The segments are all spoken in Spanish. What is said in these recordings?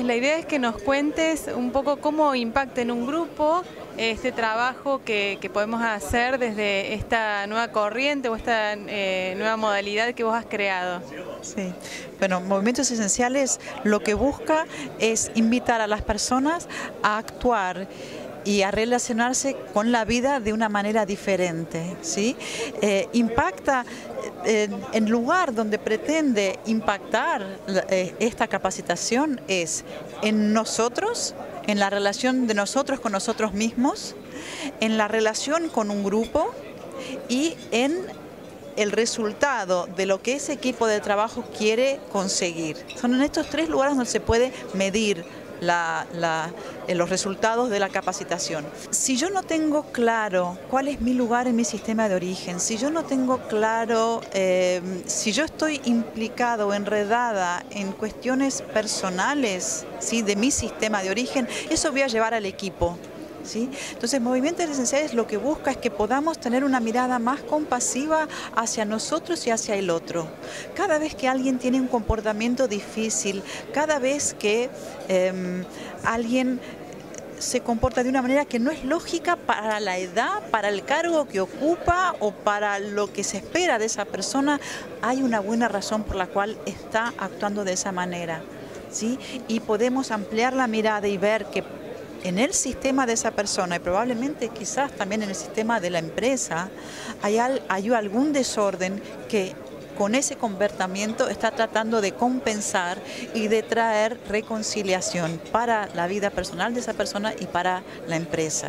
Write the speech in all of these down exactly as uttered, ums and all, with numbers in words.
La idea es que nos cuentes un poco cómo impacta en un grupo este trabajo que, que podemos hacer desde esta nueva corriente o esta eh, nueva modalidad que vos has creado. Sí, bueno, Movimientos Esenciales lo que busca es invitar a las personas a actuar y a relacionarse con la vida de una manera diferente, ¿sí? Eh, impacta eh, en lugar donde pretende impactar eh, esta capacitación es en nosotros, en la relación de nosotros con nosotros mismos, en la relación con un grupo y en el resultado de lo que ese equipo de trabajo quiere conseguir. Son en estos tres lugares donde se puede medir La, la, los resultados de la capacitación. Si yo no tengo claro cuál es mi lugar en mi sistema de origen, si yo no tengo claro, eh, si yo estoy implicado o enredada en cuestiones personales, ¿sí?, de mi sistema de origen, eso voy a llevar al equipo. ¿Sí? Entonces, Movimientos Esenciales lo que busca es que podamos tener una mirada más compasiva hacia nosotros y hacia el otro. Cada vez que alguien tiene un comportamiento difícil, cada vez que eh, alguien se comporta de una manera que no es lógica para la edad, para el cargo que ocupa o para lo que se espera de esa persona, hay una buena razón por la cual está actuando de esa manera, ¿sí? Y podemos ampliar la mirada y ver que en el sistema de esa persona y probablemente quizás también en el sistema de la empresa hay, al, hay algún desorden que con ese comportamiento está tratando de compensar y de traer reconciliación para la vida personal de esa persona y para la empresa.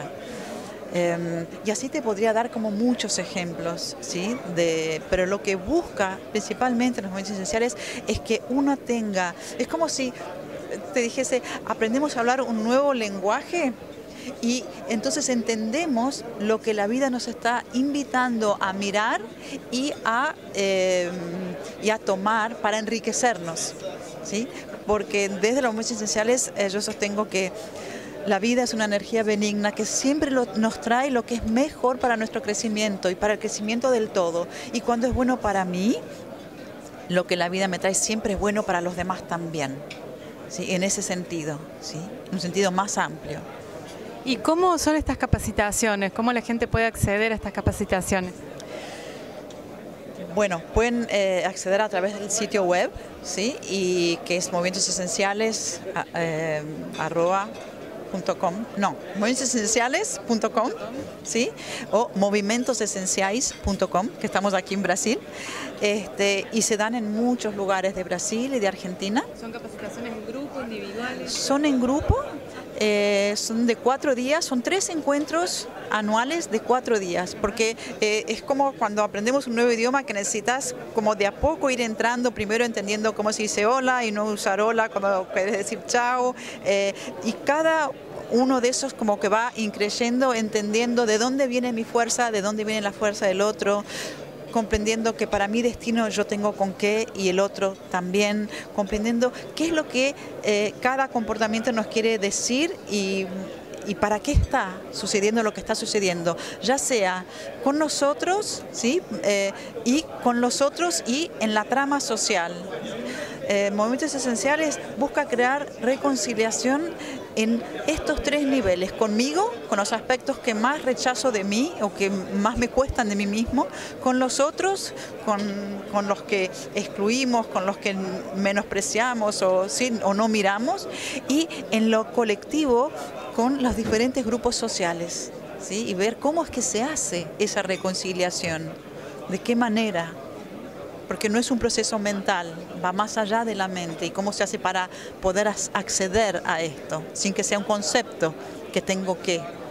Eh, y así te podría dar como muchos ejemplos, ¿sí? De, pero lo que busca principalmente en los movimientos esenciales es que uno tenga, es como si te dijese, aprendemos a hablar un nuevo lenguaje y entonces entendemos lo que la vida nos está invitando a mirar y a, eh, y a tomar para enriquecernos, ¿sí? Porque desde los movimientos esenciales eh, yo sostengo que la vida es una energía benigna que siempre lo, nos trae lo que es mejor para nuestro crecimiento y para el crecimiento del todo. Y cuando es bueno para mí, lo que la vida me trae siempre es bueno para los demás también. Sí, en ese sentido, ¿sí? En un sentido más amplio. ¿Y cómo son estas capacitaciones? ¿Cómo la gente puede acceder a estas capacitaciones? Bueno, pueden eh, acceder a través del sitio web, ¿sí? Y que es movimientos esenciales eh, arroba punto com, no, movimientos esenciales punto com, ¿sí? O movimentos esenciais punto com, que estamos aquí en Brasil, este, y se dan en muchos lugares de Brasil y de Argentina. ¿Son capacitaciones en grupo, individuales? Son en grupo, eh, son de cuatro días, son tres encuentros anuales de cuatro días, porque eh, es como cuando aprendemos un nuevo idioma que necesitas como de a poco ir entrando, primero entendiendo cómo se dice hola y no usar hola cuando quieres decir chao, eh, y cada uno de esos como que va increyendo, entendiendo de dónde viene mi fuerza, de dónde viene la fuerza del otro, comprendiendo que para mi destino yo tengo con qué y el otro también, comprendiendo qué es lo que eh, cada comportamiento nos quiere decir y, y para qué está sucediendo lo que está sucediendo, ya sea con nosotros, ¿sí? eh, y con los otros y en la trama social. Eh, Movimientos Esenciales busca crear reconciliación en estos tres niveles, conmigo, con los aspectos que más rechazo de mí o que más me cuestan de mí mismo, con los otros, con, con los que excluimos, con los que menospreciamos o, ¿sí? o no miramos, y en lo colectivo con los diferentes grupos sociales, ¿sí? Y ver cómo es que se hace esa reconciliación, de qué manera. Porque no es un proceso mental, va más allá de la mente y cómo se hace para poder acceder a esto, sin que sea un concepto que tengo que.